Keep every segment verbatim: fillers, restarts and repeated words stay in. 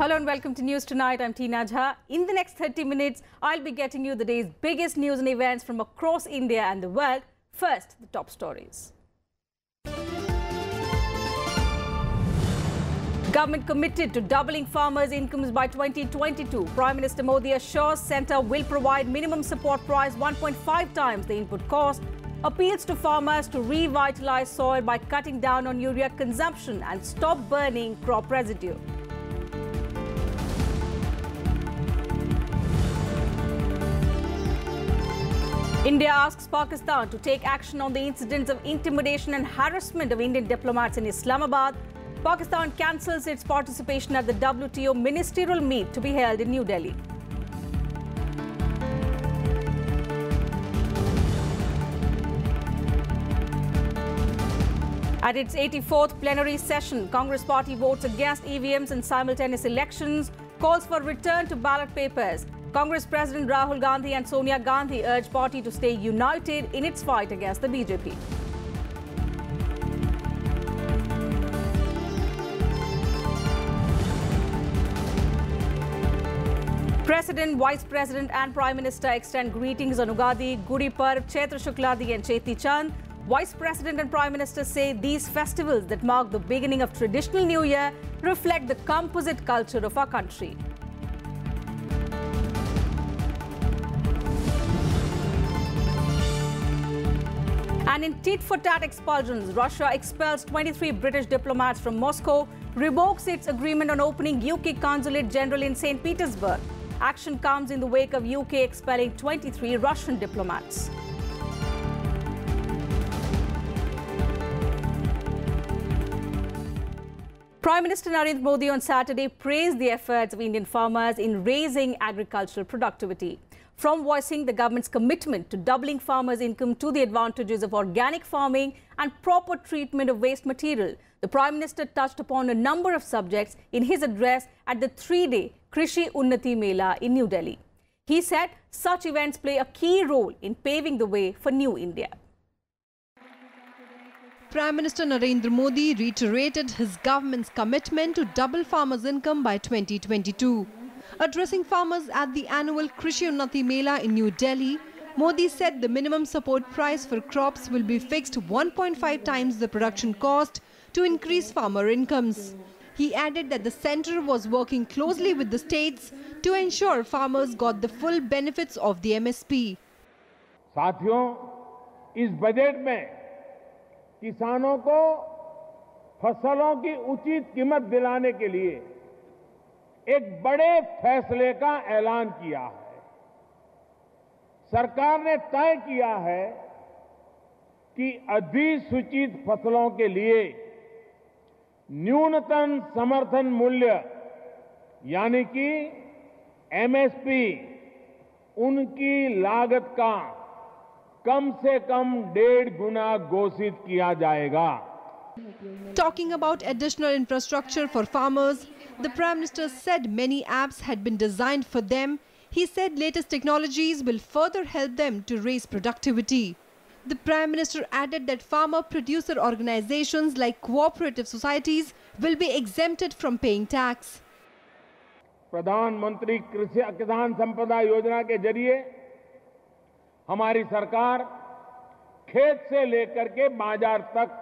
Hello and welcome to News Tonight. I'm Tina Jha. In the next thirty minutes, I'll be getting you the day's biggest news and events from across India and the world. First, the top stories. Government committed to doubling farmers' incomes by twenty twenty-two. Prime Minister Modi assures centre will provide minimum support price one point five times the input cost. Appeals to farmers to revitalise soil by cutting down on urea consumption and stop burning crop residue. India asks Pakistan to take action on the incidents of intimidation and harassment of Indian diplomats in Islamabad. Pakistan cancels its participation at the W T O ministerial meet to be held in New Delhi. At its eighty-fourth plenary session, Congress party votes against E V Ms and simultaneous elections, calls for return to ballot papers. Congress President Rahul Gandhi and Sonia Gandhi urge party to stay united in its fight against the B J P. President, Vice President and Prime Minister extend greetings on Ugadi, Gudi Parv, Chaitra Shukladi and Cheti Chand. Vice President and Prime Minister say these festivals that mark the beginning of traditional New Year reflect the composite culture of our country. And in tit-for-tat expulsions, Russia expels twenty-three British diplomats from Moscow, revokes its agreement on opening U K Consulate General in Saint Petersburg. Action comes in the wake of U K expelling twenty-three Russian diplomats. Prime Minister Narendra Modi on Saturday praised the efforts of Indian farmers in raising agricultural productivity. From voicing the government's commitment to doubling farmers' income to the advantages of organic farming and proper treatment of waste material, the Prime Minister touched upon a number of subjects in his address at the three-day Krishi Unnati Mela in New Delhi. He said such events play a key role in paving the way for New India. Prime Minister Narendra Modi reiterated his government's commitment to double farmers' income by twenty twenty-two. Addressing farmers at the annual Krishi Unnati Mela in New Delhi, Modi said the minimum support price for crops will be fixed one point five times the production cost to increase farmer incomes. He added that the centre was working closely with the states to ensure farmers got the full benefits of the M S P. साथियों, इस budget में किसानों को फसलों की उचित कीमत दिलाने के लिए एक बड़े फैसले का ऐलान किया है। सरकार ने तय किया है कि अधिसूचित फसलों के लिए न्यूनतम समर्थन मूल्य यानी कि एम एस पी उनकी लागत का कम से कम डेढ़ गुना घोषित किया जाएगा। Talking about additional infrastructure for farmers, the Prime Minister said many apps had been designed for them. He said latest technologies will further help them to raise productivity. The Prime Minister added that farmer producer organizations like cooperative societies will be exempted from paying tax. प्रधानमंत्री कृषि किसान संपदा योजना के जरिए हमारी सरकार खेत से लेकर के बाजार तक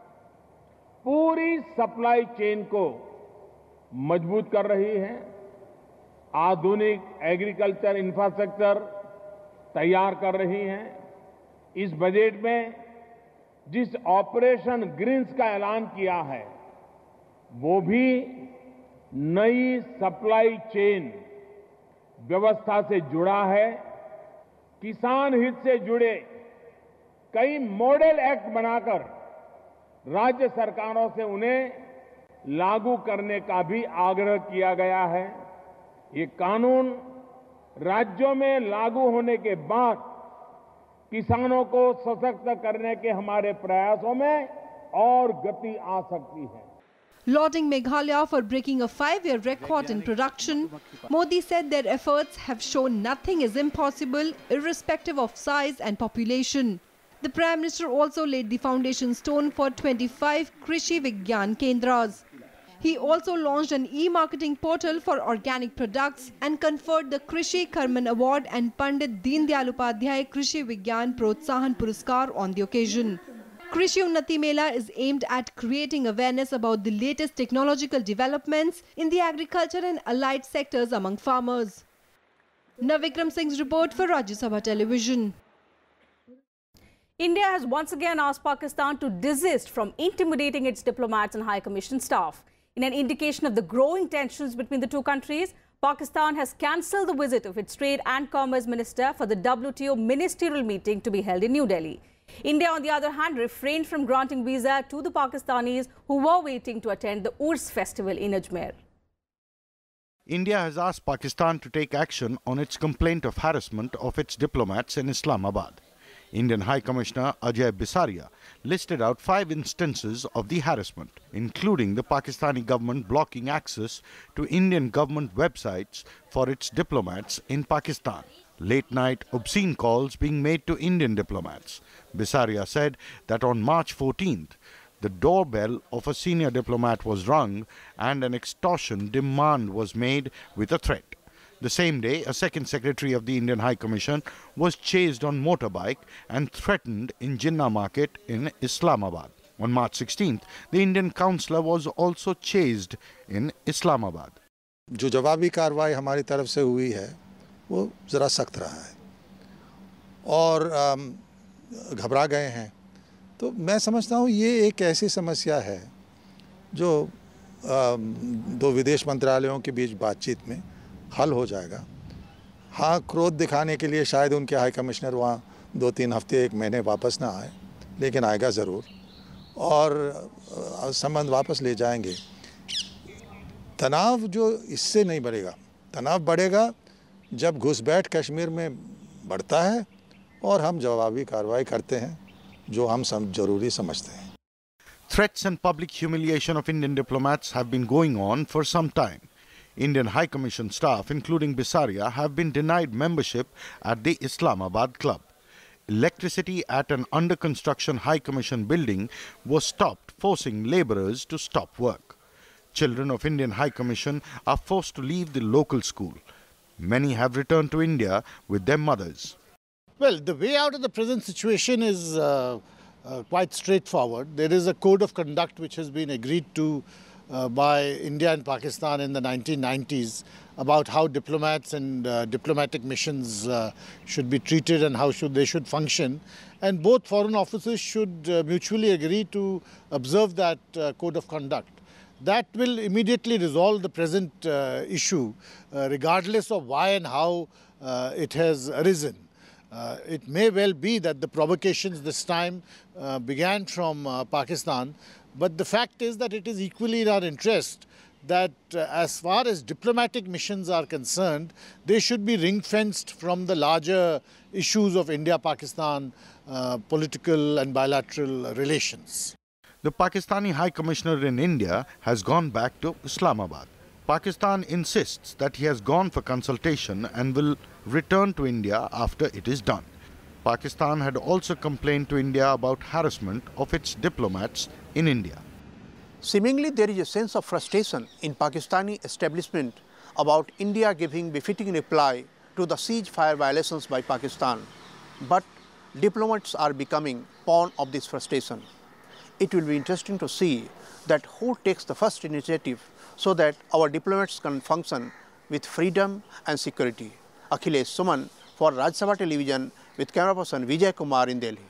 पूरी सप्लाई चेन को मजबूत कर रही है। आधुनिक एग्रीकल्चर इंफ्रास्ट्रक्चर तैयार कर रही है। इस बजट में जिस ऑपरेशन ग्रीन्स का ऐलान किया है वो भी नई सप्लाई चेन व्यवस्था से जुड़ा है। किसान हित से जुड़े कई मॉडल एक्ट बनाकर राज्य सरकारों से उन्हें लागू करने का भी आग्रह किया गया है। ये कानून राज्यों में लागू होने के बाद किसानों को सशक्त करने के हमारे प्रयासों में और गति आ सकती है। Lauding Meghalaya for breaking a five-year record in production, Modi said their efforts have shown nothing is impossible irrespective of size and population. The Prime Minister also laid the foundation stone for twenty-five Krishi Vigyan Kendras. He also launched an e-marketing portal for organic products and conferred the Krishi Karman Award and Pandit Deen Dayal Upadhyay Krishi Vigyan Protsahan Puraskar on the occasion. Krishi Unnati Mela is aimed at creating awareness about the latest technological developments in the agriculture and allied sectors among farmers. Navikram Singh's report for Rajya Sabha Television. India has once again asked Pakistan to desist from intimidating its diplomats and High Commission staff. In an indication of the growing tensions between the two countries, Pakistan has cancelled the visit of its Trade and Commerce Minister for the W T O ministerial meeting to be held in New Delhi. India, on the other hand, refrained from granting visa to the Pakistanis who were waiting to attend the Urs festival in Ajmer. India has asked Pakistan to take action on its complaint of harassment of its diplomats in Islamabad. Indian High Commissioner Ajay Bisaria listed out five instances of the harassment, including the Pakistani government blocking access to Indian government websites for its diplomats in Pakistan. Late-night obscene calls being made to Indian diplomats. Bisaria said that on March fourteenth, the doorbell of a senior diplomat was rung and an extortion demand was made with a threat. The same day, a second secretary of the Indian High Commission was chased on motorbike and threatened in Jinnah Market in Islamabad. On March sixteenth, the Indian consular was also chased in Islamabad. जो जवाबी कार्रवाई हमारी तरफ से हुई है वो ज़रा सख्त रहा है और घबरा गए हैं, तो मैं समझता हूँ ये एक ऐसी समस्या है जो दो विदेश मंत्रालयों के बीच बातचीत में हल हो जाएगा। हाँ, क्रोध दिखाने के लिए शायद उनके हाई कमिश्नर वहाँ दो तीन हफ्ते एक महीने वापस ना आए, लेकिन आएगा ज़रूर और संबंध वापस ले जाएंगे। तनाव जो इससे नहीं बढ़ेगा, तनाव बढ़ेगा जब घुसपैठ कश्मीर में बढ़ता है और हम जवाबी कार्रवाई करते हैं जो हम सब जरूरी समझते हैं। Threats and public humiliation of Indian diplomats have been going on for some time. Indian High Commission staff, including Bisaria, have been denied membership at the Islamabad club. Electricity at an under-construction High Commission building was stopped, forcing labourers to stop work. Children of Indian High Commission are forced to leave the local school. Many have returned to India with their mothers. Well, the way out of the present situation is uh, uh, quite straightforward. There is a code of conduct which has been agreed to uh, by India and Pakistan in the nineteen nineties about how diplomats and uh, diplomatic missions uh, should be treated and how should they should function. And both foreign officers should uh, mutually agree to observe that uh, code of conduct. That will immediately resolve the present uh, issue, uh, regardless of why and how uh, it has arisen. Uh, it may well be that the provocations this time uh, began from uh, Pakistan, but the fact is that it is equally in our interest that uh, as far as diplomatic missions are concerned, they should be ring-fenced from the larger issues of India-Pakistan uh, political and bilateral relations. The Pakistani High Commissioner in India has gone back to Islamabad. Pakistan insists that he has gone for consultation and will return to India after it is done. Pakistan had also complained to India about harassment of its diplomats in India. Seemingly, there is a sense of frustration in Pakistani establishment about India giving befitting reply to the ceasefire violations by Pakistan. But diplomats are becoming pawn of this frustration. It will be interesting to see that who takes the first initiative so that our diplomats can function with freedom and security. Akhilesh Suman for Rajya Sabha Television with camera person Vijay Kumar in Delhi.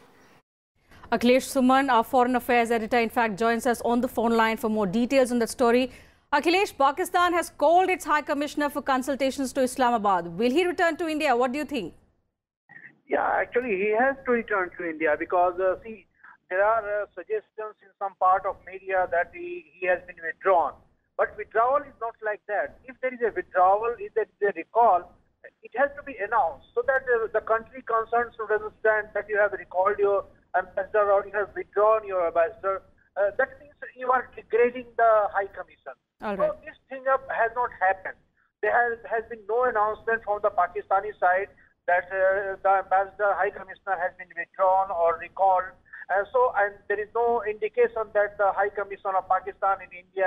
Akhilesh Suman, our foreign affairs editor, in fact, joins us on the phone line for more details on that story. Akhilesh, Pakistan has called its High Commissioner for consultations to Islamabad. Will he return to India? What do you think? Yeah, actually, he has to return to India because, uh, see, there are uh, suggestions in some part of media that he, he has been withdrawn. But withdrawal is not like that. If there is a withdrawal, if there is a recall, it has to be announced so that uh, the country concerned should understand that you have recalled your ambassador or you have withdrawn your ambassador. Uh, that means you are degrading the High Commission. All right. So this thing up has not happened. There has, has been no announcement from the Pakistani side that uh, the ambassador, High Commissioner has been withdrawn or recalled. Uh, so, and there is no indication that the High Commission of Pakistan in India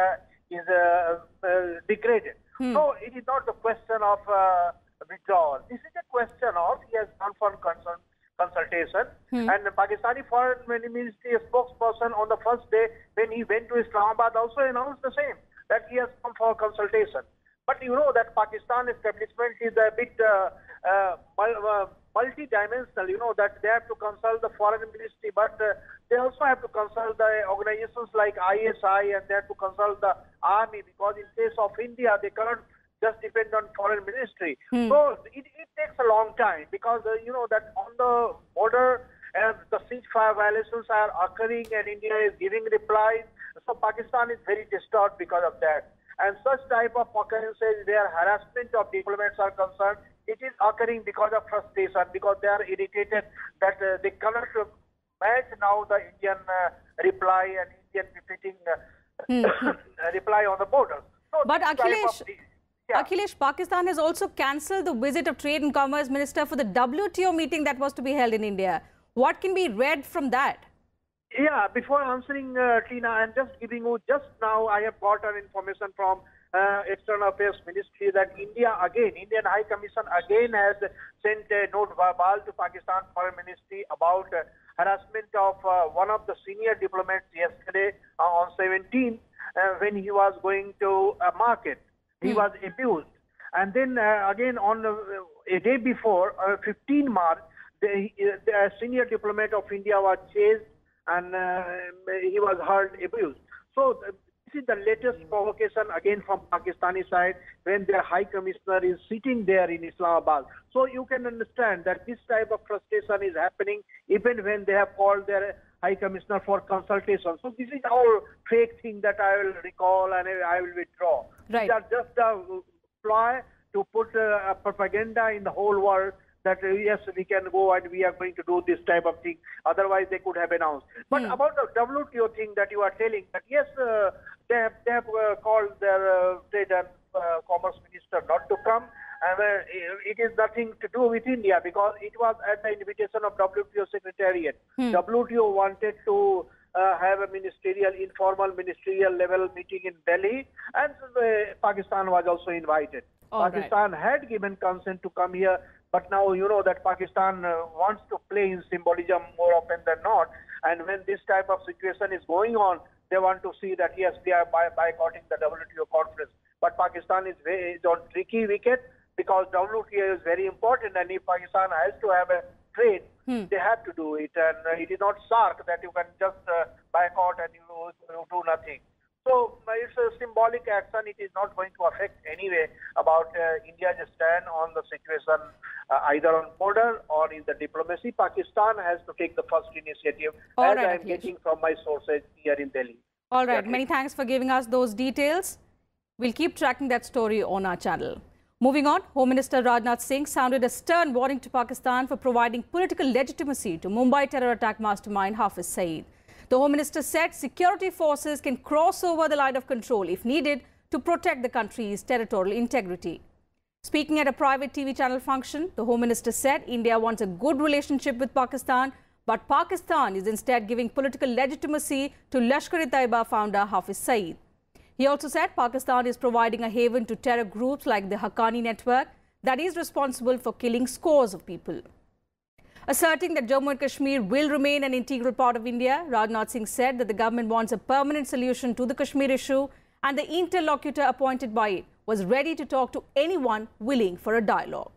is uh, uh, degraded. Hmm. So it is not the question of uh, withdrawal. This is a question of he has gone for consult consultation, hmm. and the Pakistani Foreign Ministry spokesperson on the first day when he went to Islamabad also announced the same, that he has come for consultation. But you know that Pakistan establishment is a bit uh, uh, uh, multi-dimensional, you know, that they have to consult the foreign ministry, but uh, they also have to consult the organizations like I S I, and they have to consult the army, because in case of India, they cannot just depend on foreign ministry. Hmm. So it, it takes a long time, because, uh, you know, that on the border, uh, the ceasefire violations are occurring and India is giving replies. So Pakistan is very disturbed because of that. And such type of occurrences where harassment of diplomats are concerned, it is occurring because of frustration, because they are irritated that uh, they cannot uh, match now the Indian uh, reply and Indian befitting uh, hmm. reply on the border. So but Akhilesh, yeah. Akhilesh, Pakistan has also cancelled the visit of Trade and Commerce Minister for the W T O meeting that was to be held in India. What can be read from that? Yeah, before answering, uh, Tina, I'm just giving you, just now I have got an information from uh, External Affairs Ministry that India again, Indian High Commission again has sent a note verbal to Pakistan Foreign Ministry about uh, harassment of uh, one of the senior diplomats yesterday uh, on seventeenth uh, when he was going to a market. He mm. was abused. And then uh, again on uh, a day before, uh, fifteenth March, the, the senior diplomat of India was chased and uh, he was hurt, abused. So uh, this is the latest provocation again from Pakistani side when their High Commissioner is sitting there in Islamabad. So you can understand that this type of frustration is happening even when they have called their High Commissioner for consultation. So this is all fake thing that I will recall and I will withdraw. Right. These are just a ploy to put uh, a propaganda in the whole world that uh, yes, we can go and we are going to do this type of thing. Otherwise, they could have announced. But hmm. about the W T O thing that you are telling, that yes, uh, they have, they have uh, called their uh, Trade and uh, Commerce Minister not to come. And uh, it is nothing to do with India, because it was at the invitation of W T O Secretariat. Hmm. W T O wanted to uh, have a ministerial, informal ministerial level meeting in Delhi, and uh, Pakistan was also invited. All Pakistan right. had given consent to come here, but now you know that Pakistan uh, wants to play in symbolism more often than not. And when this type of situation is going on, they want to see that yes, we are boycotting the W T O conference. But Pakistan is, very, is on tricky wicket, because W T O is very important, and if Pakistan has to have a trade, hmm. they have to do it. And uh, it is not SARC that you can just uh, boycott and you, you do nothing. So uh, it's a symbolic action. It is not going to affect anyway about uh, India's stand on the situation, uh, either on border or in the diplomacy. Pakistan has to take the first initiative, All as right, I am getting from my sources here in Delhi. All right. Many thanks for giving us those details. We'll keep tracking that story on our channel. Moving on, Home Minister Rajnath Singh sounded a stern warning to Pakistan for providing political legitimacy to Mumbai terror attack mastermind Hafiz Saeed. The Home Minister said security forces can cross over the line of control if needed to protect the country's territorial integrity. Speaking at a private T V channel function, the Home Minister said India wants a good relationship with Pakistan, but Pakistan is instead giving political legitimacy to Lashkar-e-Taiba founder Hafiz Saeed. He also said Pakistan is providing a haven to terror groups like the Haqqani network that is responsible for killing scores of people. Asserting that Jammu and Kashmir will remain an integral part of India, Rajnath Singh said that the government wants a permanent solution to the Kashmir issue, and the interlocutor appointed by it was ready to talk to anyone willing for a dialogue.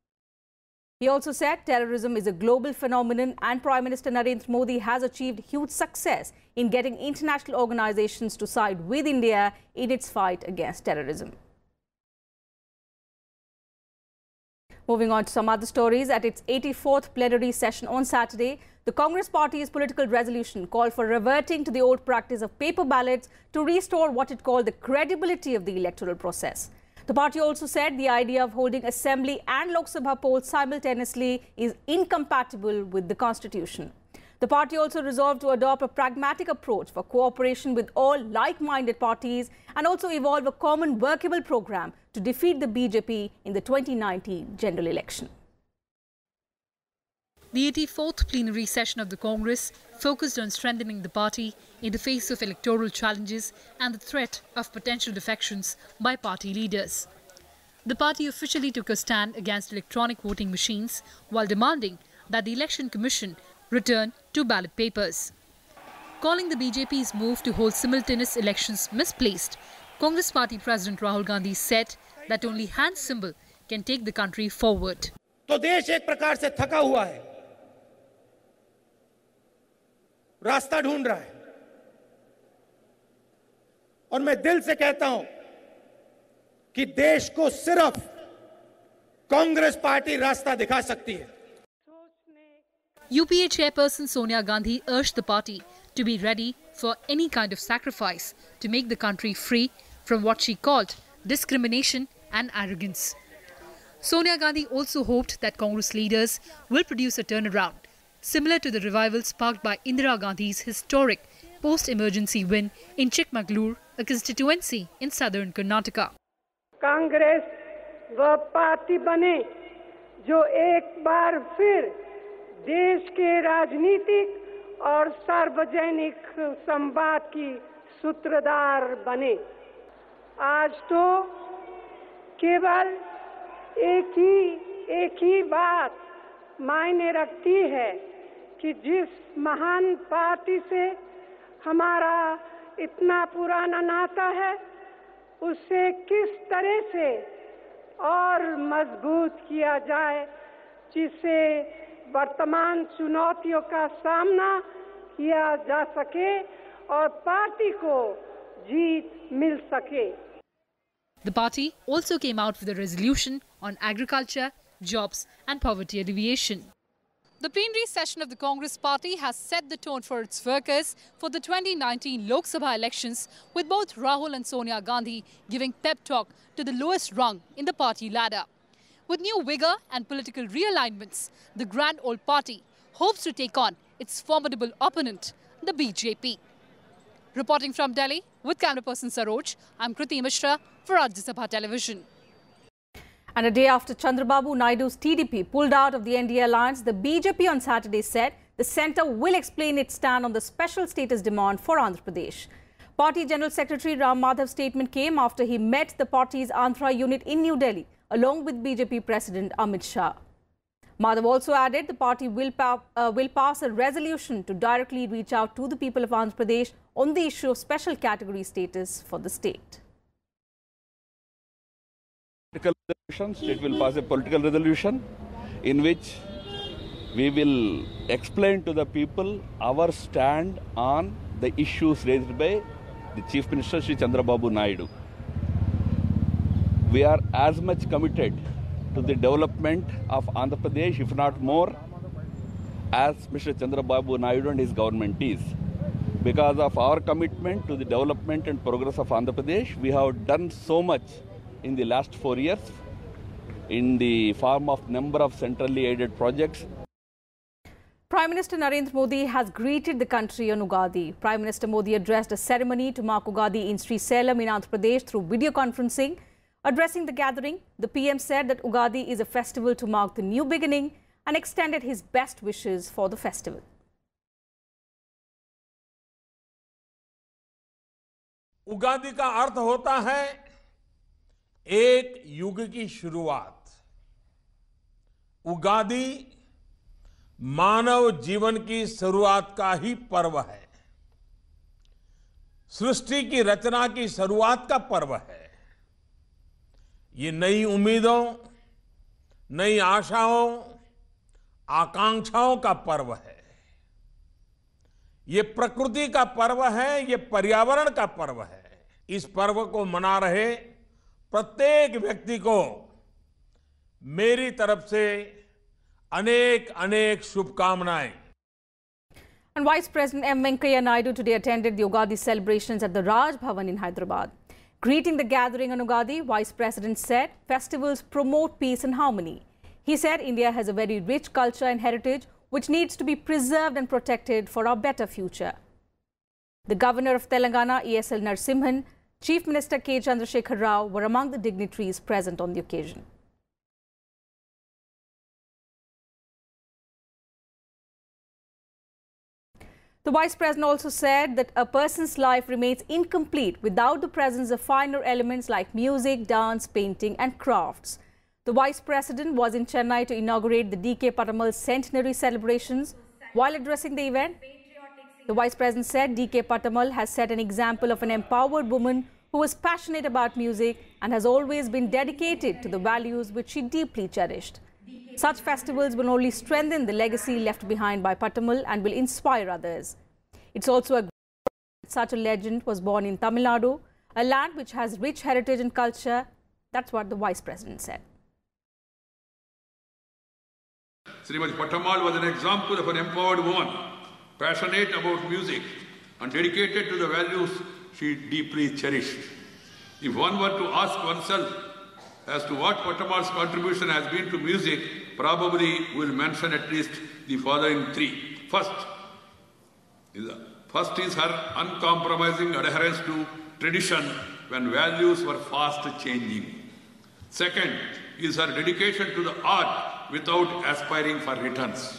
He also said terrorism is a global phenomenon, and Prime Minister Narendra Modi has achieved huge success in getting international organizations to side with India in its fight against terrorism. Moving on to some other stories, at its eighty-fourth plenary session on Saturday, the Congress Party's political resolution called for reverting to the old practice of paper ballots to restore what it called the credibility of the electoral process. The party also said the idea of holding Assembly and Lok Sabha polls simultaneously is incompatible with the Constitution. The party also resolved to adopt a pragmatic approach for cooperation with all like-minded parties and also evolve a common workable program to defeat the B J P in the twenty nineteen general election. The eighty-fourth plenary session of the Congress focused on strengthening the party in the face of electoral challenges and the threat of potential defections by party leaders. The party officially took a stand against electronic voting machines while demanding that the Election Commission return two ballot papers. Calling the B J P's move to hold simultaneous elections misplaced, Congress Party President Rahul Gandhi said that only hand symbol can take the country forward. तो देश एक प्रकार से थका हुआ है, रास्ता ढूंढ रहा है, और मैं दिल से कहता हूं कि देश को सिर्फ कांग्रेस पार्टी रास्ता दिखा सकती है. U P A chairperson Sonia Gandhi urged the party to be ready for any kind of sacrifice to make the country free from what she called discrimination and arrogance. Sonia Gandhi also hoped that Congress leaders will produce a turnaround, similar to the revival sparked by Indira Gandhi's historic post-emergency win in Chikmagalur, a constituency in southern Karnataka. Congress वह party बने जो एक बार फिर देश के राजनीतिक और सार्वजनिक संवाद की सूत्रधार बने. आज तो केवल एक ही एक ही बात मायने रखती है कि जिस महान पार्टी से हमारा इतना पुराना नाता है, उसे किस तरह से और मजबूत किया जाए, जिससे वर्तमान चुनौतियों का सामना किया जा सके और पार्टी को जीत मिल सके. The party also came out with a resolution on agriculture, jobs and poverty alleviation. The plenary session of the Congress party has set the tone for its workers for the twenty nineteen Lok Sabha elections, with both Rahul and Sonia Gandhi giving pep talk to the lowest rung in the party ladder. With new vigour and political realignments, the grand old party hopes to take on its formidable opponent, the B J P. Reporting from Delhi with camera person Saroj, I'm Kriti Mishra for Rajya Sabha Television. And a day after Chandrababu Naidu's T D P pulled out of the N D A alliance, the B J P on Saturday said the centre will explain its stand on the special status demand for Andhra Pradesh. Party General Secretary Ram Madhav's statement came after he met the party's Andhra unit in New Delhi, along with B J P President Amit Shah. Madhav also added the party will, pa uh, will pass a resolution to directly reach out to the people of Andhra Pradesh on the issue of special category status for the state. State will pass a political resolution in which we will explain to the people our stand on the issues raised by the Chief Minister Shri Chandrababu Naidu. We are as much committed to the development of Andhra Pradesh, if not more, as Mister Chandrababu Naidu and his government is. Because of our commitment to the development and progress of Andhra Pradesh, we have done so much in the last four years in the form of number of centrally aided projects. Prime Minister Narendra Modi has greeted the country on Ugadi. Prime Minister Modi addressed a ceremony to mark Ugadi in Sri Salem in Andhra Pradesh through video conferencing. Addressing the gathering, the P M said that Ugadi is a festival to mark the new beginning and extended his best wishes for the festival. Ugadi का अर्थ होता है एक युग की शुरुआत. उगादी मानव जीवन की शुरुआत का ही पर्व है. सृष्टि की रचना की शुरुआत का पर्व है. ये नई उम्मीदों, नई आशाओं, आकांक्षाओं का पर्व है. ये प्रकृति का पर्व है, ये पर्यावरण का पर्व है. इस पर्व को मना रहे प्रत्येक व्यक्ति को मेरी तरफ से अनेक अनेक शुभकामनाएं. And Vice President M Venkaiah Naidu today attended the Ugadi celebrations at the Raj Bhavan in Hyderabad. Greeting the gathering on Ugadi, Vice President said festivals promote peace and harmony. He said India has a very rich culture and heritage which needs to be preserved and protected for our better future. The Governor of Telangana, E S L Narasimhan, Chief Minister K Chandrasekhar Rao were among the dignitaries present on the occasion. The Vice President also said that a person's life remains incomplete without the presence of finer elements like music, dance, painting and crafts. The Vice President was in Chennai to inaugurate the D K Patamal's centenary celebrations. While addressing the event, the Vice President said D K Patamal has set an example of an empowered woman who was passionate about music and has always been dedicated to the values which she deeply cherished. Such festivals will only strengthen the legacy left behind by Patamal and will inspire others. It's also a that such a legend was born in Tamil Nadu, a land which has rich heritage and culture. That's what the Vice President said. Srimati Patamal was an example of an empowered woman, passionate about music and dedicated to the values she deeply cherished. If one were to ask oneself as to what Patamal's contribution has been to music, probably will mention at least the following three. First is, first is her uncompromising adherence to tradition when values were fast changing. Second is her dedication to the art without aspiring for returns.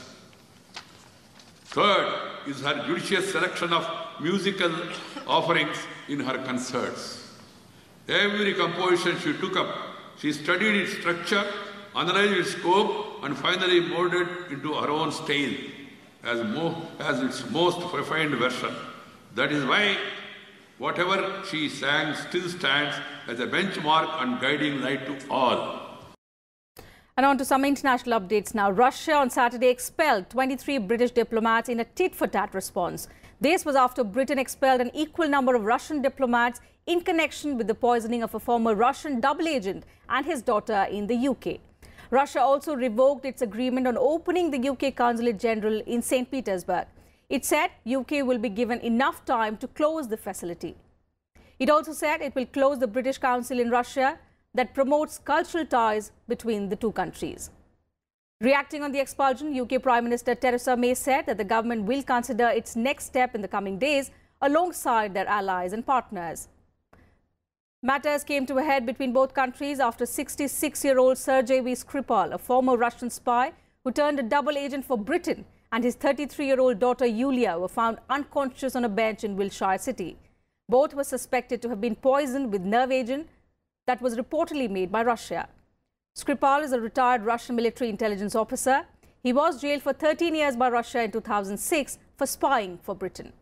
Third is her judicious selection of musical offerings in her concerts. Every composition she took up, she studied its structure, analyzed its scope, and finally molded into her own style as, mo as its most refined version. That is why whatever she sang still stands as a benchmark and guiding light to all. And on to some international updates now. Russia on Saturday expelled twenty-three British diplomats in a tit-for-tat response. This was after Britain expelled an equal number of Russian diplomats in connection with the poisoning of a former Russian double agent and his daughter in the U K. Russia also revoked its agreement on opening the U K Consulate General in Saint Petersburg. It said U K will be given enough time to close the facility. It also said it will close the British Council in Russia that promotes cultural ties between the two countries. Reacting on the expulsion, U K Prime Minister Theresa May said that the government will consider its next step in the coming days alongside their allies and partners. Matters came to a head between both countries after sixty-six-year-old Sergei V. Skripal, a former Russian spy who turned a double agent for Britain, and his thirty-three-year-old daughter Yulia were found unconscious on a bench in Wiltshire City. Both were suspected to have been poisoned with nerve agent that was reportedly made by Russia. Skripal is a retired Russian military intelligence officer. He was jailed for thirteen years by Russia in two thousand six for spying for Britain.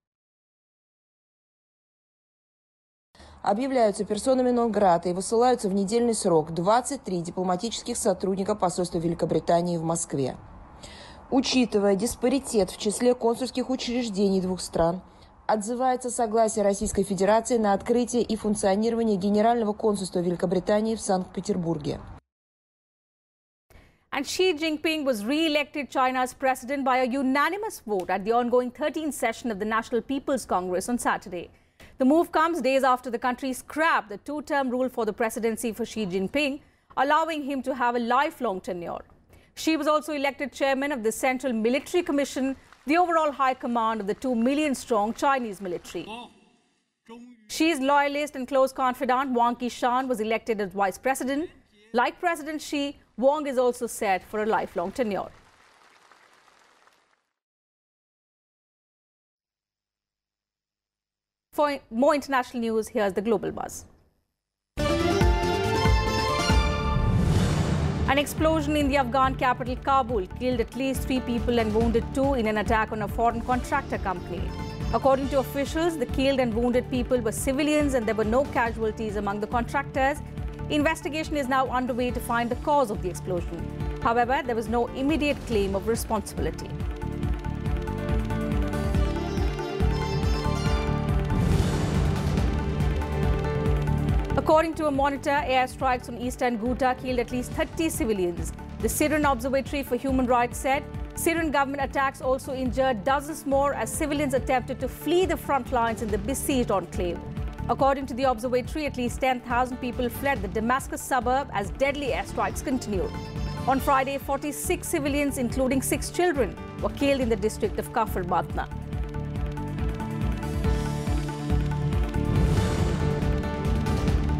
Объявляются персонами нон-грата и высылаются в недельный срок двадцать три дипломатических сотрудника посольства Великобритании в Москве. Учитывая диспаритет в числе консульских учреждений двух стран, отзывается согласие Российской Федерации на открытие и функционирование Генерального консульства Великобритании в Санкт-Петербурге. And Xi Jinping was re-elected China's president by a unanimous vote at the ongoing thirteenth session of the National People's Congress on Saturday. The move comes days after the country scrapped the two-term rule for the presidency for Xi Jinping, allowing him to have a lifelong tenure. Xi was also elected chairman of the Central Military Commission, the overall high command of the two million strong Chinese military. Xi's loyalist and close confidant Wang Qishan was elected as vice president. Like President Xi, Wang is also set for a lifelong tenure. For more international news, here's the Global Buzz. An explosion in the Afghan capital Kabul killed at least three people and wounded two in an attack on a foreign contractor company. According to officials, the killed and wounded people were civilians and there were no casualties among the contractors. Investigation is now underway to find the cause of the explosion. However, there was no immediate claim of responsibility. According to a monitor, airstrikes on eastern Ghouta killed at least thirty civilians. The Syrian Observatory for Human Rights said Syrian government attacks also injured dozens more as civilians attempted to flee the front lines in the besieged enclave. According to the observatory, at least ten thousand people fled the Damascus suburb as deadly airstrikes continued. On Friday, forty-six civilians, including six children, were killed in the district of Kafr Batna.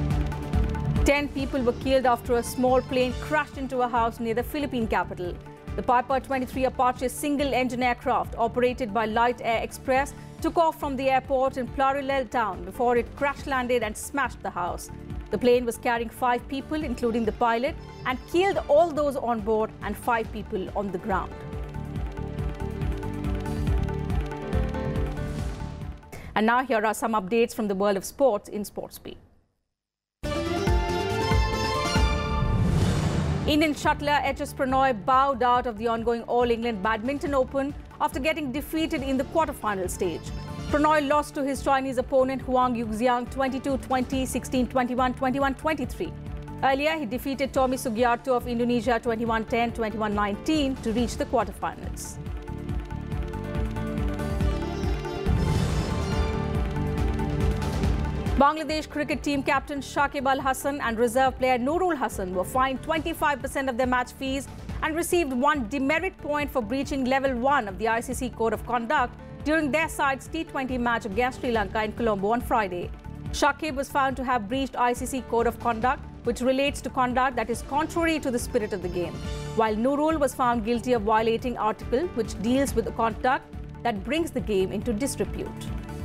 Ten people were killed after a small plane crashed into a house near the Philippine capital. The Piper twenty-three Apache single-engine aircraft operated by Light Air Express took off from the airport in Pluriel town before it crash-landed and smashed the house. The plane was carrying five people, including the pilot, and killed all those on board and five people on the ground. And now here are some updates from the world of sports in SportsBeat. Indian shuttler H S Pranoy bowed out of the ongoing All England Badminton Open after getting defeated in the quarter-final stage. Pranoy lost to his Chinese opponent Huang Yuxiang twenty-two twenty, sixteen twenty-one, twenty-one twenty-three. Earlier, he defeated Tommy Sugiarto of Indonesia twenty-one ten, twenty-one nineteen to reach the quarterfinals. Bangladesh cricket team captain Shakib Al Hasan and reserve player Nurul Hasan were fined twenty-five percent of their match fees and received one demerit point for breaching level one of the I C C Code of Conduct during their side's T twenty match against Sri Lanka in Colombo on Friday. Shakib was found to have breached I C C Code of Conduct, which relates to conduct that is contrary to the spirit of the game, while Nurul was found guilty of violating article which deals with the conduct that brings the game into disrepute.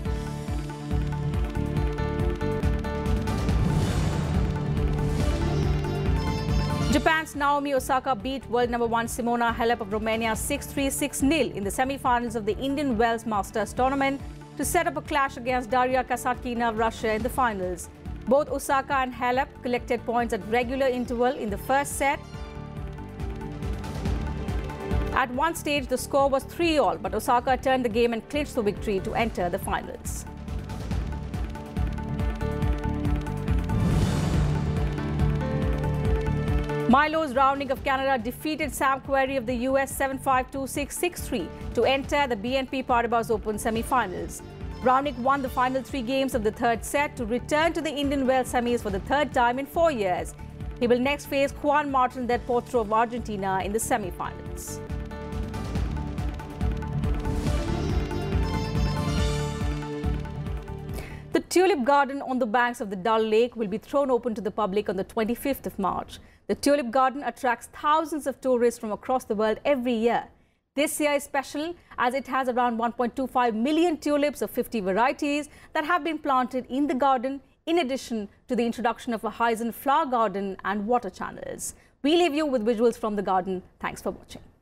Japan's Naomi Osaka beat world number one Simona Halep of Romania six three, six nil in the semi-finals of the Indian Wells Masters tournament to set up a clash against Daria Kasatkina of Russia in the finals. Both Osaka and Halep collected points at regular interval in the first set. At one stage, the score was three all, but Osaka turned the game and clinched the victory to enter the finals. Milo's Rounding of Canada defeated Sam Querrey of the U S seven five, two six, six three to enter the B N P Paribas Open semi-finals. Raonic won the final three games of the third set to return to the Indian Wells semis for the third time in four years. He will next face Juan Martin del Potro of Argentina in the semi-finals. The Tulip Garden on the banks of the Dull Lake will be thrown open to the public on the twenty-fifth of March. The Tulip Garden attracts thousands of tourists from across the world every year. This year is special as it has around one point two five million tulips of fifty varieties that have been planted in the garden, in addition to the introduction of a hyacinth flower garden and water channels. We leave you with visuals from the garden. Thanks for watching.